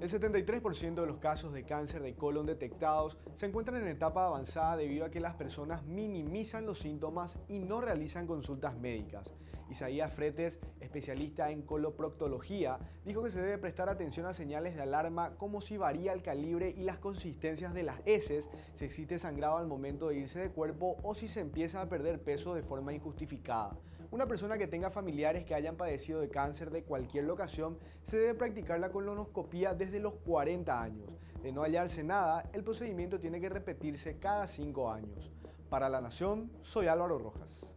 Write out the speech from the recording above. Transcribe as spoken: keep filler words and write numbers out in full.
El setenta y tres por ciento de los casos de cáncer de colon detectados se encuentran en etapa avanzada debido a que las personas minimizan los síntomas y no realizan consultas médicas. Isaías Fretes, especialista en coloproctología, dijo que se debe prestar atención a señales de alarma como si varía el calibre y las consistencias de las heces, si existe sangrado al momento de irse de cuerpo o si se empieza a perder peso de forma injustificada. Una persona que tenga familiares que hayan padecido de cáncer de cualquier locación se debe practicar la colonoscopía desde los cuarenta años. De no hallarse nada, el procedimiento tiene que repetirse cada cinco años. Para La Nación, soy Álvaro Rojas.